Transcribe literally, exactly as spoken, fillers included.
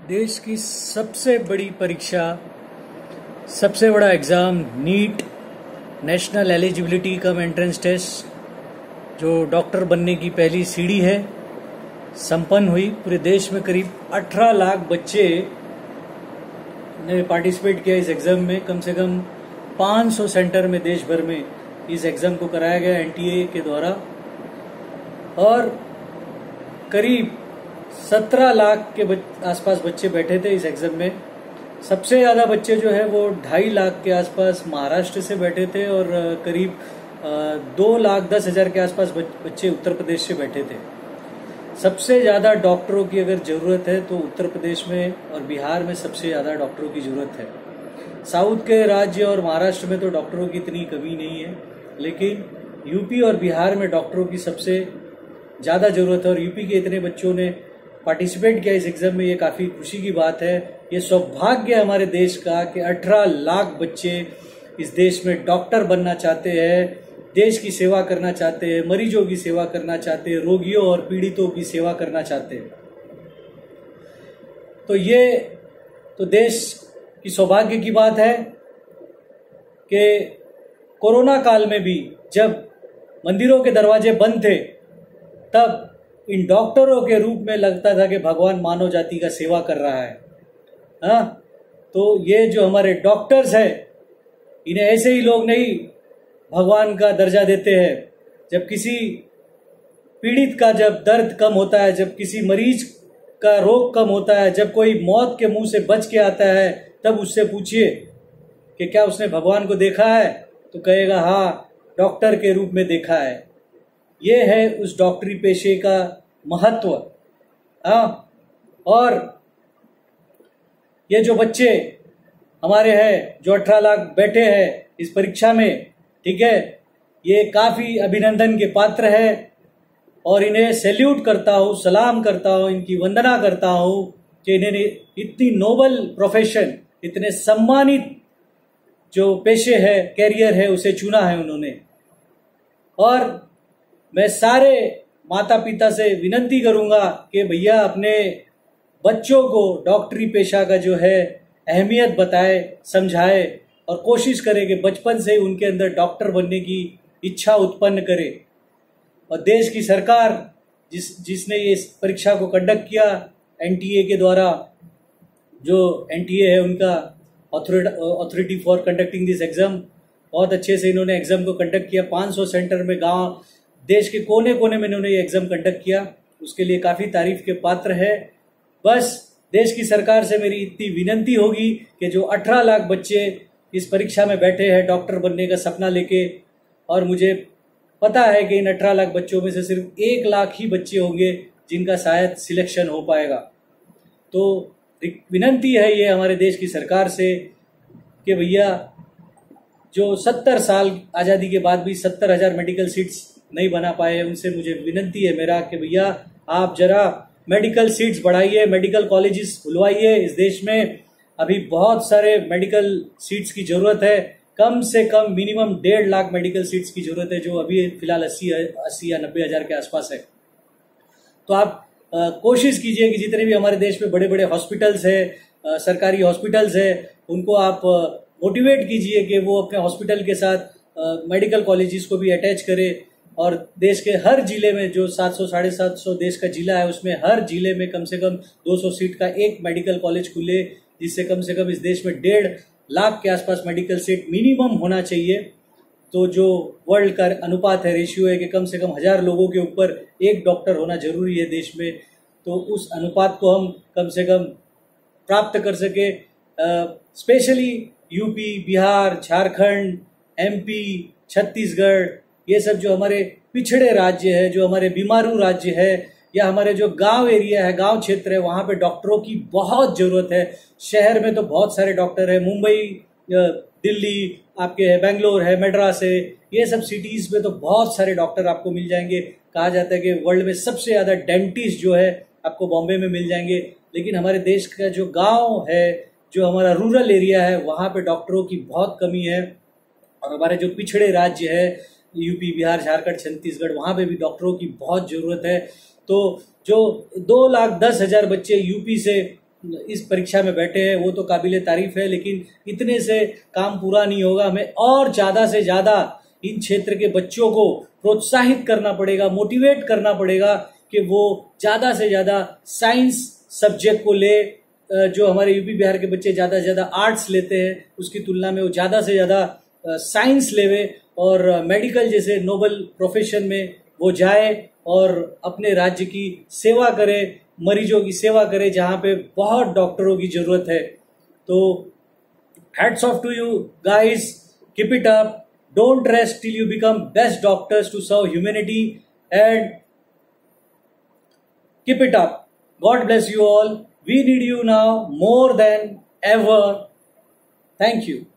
देश की सबसे बड़ी परीक्षा, सबसे बड़ा exam NEET national eligibility cum entrance test, जो डॉक्टर बनने की पहली सीढ़ी है, संपन्न हुई। पूरे देश में करीब अठारह लाख बच्चे ने पार्टिसिपेट किया इस एग्ज़ाम में। कम से कम पाँच सौ सेंटर में देश भर में इस एग्ज़ाम को कराया गया एनटीए के द्वारा, और करीब सत्रह लाख के बच, आसपास बच्चे बैठे थे इस एग्ज़ाम में। सबसे ज़्यादा बच्चे जो है वो ढाई लाख के आसपास महाराष्ट्र से बैठे थे, और करीब दो लाख दस हज़ार के आसपास बच्चे उत्तर प्रदेश से बैठे थे। सबसे ज़्यादा डॉक्टरों की अगर ज़रूरत है तो उत्तर प्रदेश में और बिहार में सबसे ज़्यादा डॉक्टरों की ज़रूरत है। साउथ के राज्य और महाराष्ट्र में तो डॉक्टरों की इतनी कमी नहीं है, लेकिन यूपी और बिहार में डॉक्टरों की सबसे ज़्यादा ज़रूरत है। और यूपी के इतने बच्चों ने पार्टिसिपेट किया इस एग्ज़ाम में, ये काफ़ी खुशी की बात है। ये सौभाग्य है हमारे देश का कि अठारह लाख बच्चे इस देश में डॉक्टर बनना चाहते हैं, देश की सेवा करना चाहते हैं, मरीजों की सेवा करना चाहते हैं, रोगियों और पीड़ितों की सेवा करना चाहते हैं। तो ये तो देश की सौभाग्य की बात है कि कोरोना काल में भी जब मंदिरों के दरवाजे बंद थे, तब इन डॉक्टरों के रूप में लगता था कि भगवान मानव जाति का सेवा कर रहा है। हाँ, तो ये जो हमारे डॉक्टर्स हैं, इन्हें ऐसे ही लोग नहीं भगवान का दर्जा देते हैं। जब किसी पीड़ित का जब दर्द कम होता है, जब किसी मरीज का रोग कम होता है, जब कोई मौत के मुंह से बच के आता है, तब उससे पूछिए कि क्या उसने भगवान को देखा है, तो कहेगा हाँ, डॉक्टर के रूप में देखा है। ये है उस डॉक्टरी पेशे का महत्व। हाँ, और ये जो बच्चे हमारे हैं, जो अठारह लाख बैठे हैं इस परीक्षा में, ठीक है, ये काफ़ी अभिनंदन के पात्र है, और इन्हें सैल्यूट करता हूँ, सलाम करता हूँ, इनकी वंदना करता हूँ कि इन्हें इतनी नोबल प्रोफेशन, इतने सम्मानित जो पेशे है, कैरियर है, उसे चुना है उन्होंने। और मैं सारे माता पिता से विनती करूंगा कि भैया अपने बच्चों को डॉक्टरी पेशा का जो है अहमियत बताए, समझाए, और कोशिश करें कि बचपन से ही उनके अंदर डॉक्टर बनने की इच्छा उत्पन्न करे। और देश की सरकार जिस जिसने ये परीक्षा को कंडक्ट किया एनटीए के द्वारा, जो एनटीए है उनका authority for conducting this exam, बहुत अच्छे से इन्होंने एग्ज़ाम को कंडक्ट किया। पाँच सौ सेंटर में, गांव देश के कोने कोने में इन्होंने ये एग्ज़ाम कंडक्ट किया, उसके लिए काफ़ी तारीफ के पात्र है। बस देश की सरकार से मेरी इतनी विनती होगी कि जो अठारह लाख बच्चे इस परीक्षा में बैठे हैं डॉक्टर बनने का सपना लेके, और मुझे पता है कि इन अठारह लाख बच्चों में से सिर्फ एक लाख ही बच्चे होंगे जिनका शायद सिलेक्शन हो पाएगा। तो विनती है ये हमारे देश की सरकार से कि भैया, जो सत्तर साल आज़ादी के बाद भी सत्तर हज़ार मेडिकल सीट्स नहीं बना पाए, उनसे मुझे विनती है मेरा कि भैया आप जरा मेडिकल सीट्स बढ़ाइए, मेडिकल कॉलेजेस खुलवाइए। इस देश में अभी बहुत सारे मेडिकल सीट्स की ज़रूरत है, कम से कम मिनिमम डेढ़ लाख मेडिकल सीट्स की ज़रूरत है, जो अभी फ़िलहाल अस्सी अस्सी या नब्बे हज़ार के आसपास है। तो आप आ, कोशिश कीजिए कि जितने भी हमारे देश में बड़े बड़े हॉस्पिटल्स हैं, सरकारी हॉस्पिटल्स हैं, उनको आप मोटिवेट कीजिए कि वो अपने हॉस्पिटल के साथ मेडिकल कॉलेजेस को भी अटैच करें। और देश के हर जिले में, जो सात सौ साढ़े सात सौ देश का जिला है, उसमें हर जिले में कम से कम दो सौ सीट का एक मेडिकल कॉलेज खुले, जिससे कम से कम इस देश में डेढ़ लाख के आसपास मेडिकल सीट मिनिमम होना चाहिए। तो जो वर्ल्ड का अनुपात है, रेशियो है कि कम से कम हज़ार लोगों के ऊपर एक डॉक्टर होना जरूरी है देश में, तो उस अनुपात को हम कम से कम प्राप्त कर सके। Specially UP, Bihar, Jharkhand, MP, Chhattisgarh, ये सब जो हमारे पिछड़े राज्य है, जो हमारे बीमारू राज्य है, या हमारे जो गांव एरिया है, गांव क्षेत्र है, वहाँ पे डॉक्टरों की बहुत ज़रूरत है। शहर में तो बहुत सारे डॉक्टर हैं, मुंबई, दिल्ली आपके है, बेंगलोर है, मद्रास है, ये सब सिटीज़ में तो बहुत सारे डॉक्टर आपको मिल जाएंगे। कहा जाता है कि वर्ल्ड में सबसे ज़्यादा डेंटिस्ट जो है आपको बॉम्बे में मिल जाएंगे। लेकिन हमारे देश का जो गाँव है, जो हमारा रूरल एरिया है, वहाँ पर डॉक्टरों की बहुत कमी है। और हमारे जो पिछड़े राज्य है, यूपी, बिहार, झारखंड, छत्तीसगढ़, वहाँ पे भी डॉक्टरों की बहुत ज़रूरत है। तो जो दो लाख दस हज़ार बच्चे यूपी से इस परीक्षा में बैठे हैं वो तो काबिले तारीफ है, लेकिन इतने से काम पूरा नहीं होगा। हमें और ज़्यादा से ज़्यादा इन क्षेत्र के बच्चों को प्रोत्साहित करना पड़ेगा, मोटिवेट करना पड़ेगा कि वो ज़्यादा से ज़्यादा साइंस सब्जेक्ट को ले। जो हमारे यूपी बिहार के बच्चे ज़्यादा से ज़्यादा आर्ट्स लेते हैं उसकी तुलना में वो ज़्यादा से ज़्यादा साइंस लेवे और मेडिकल जैसे नोबल प्रोफेशन में वो जाए और अपने राज्य की सेवा करे, मरीजों की सेवा करे जहाँ पे बहुत डॉक्टरों की ज़रूरत है। तो hats off to you guys, keep it up, don't rest till you become best doctors to serve humanity and keep it up. God bless you all. We need you now more than ever. Thank you.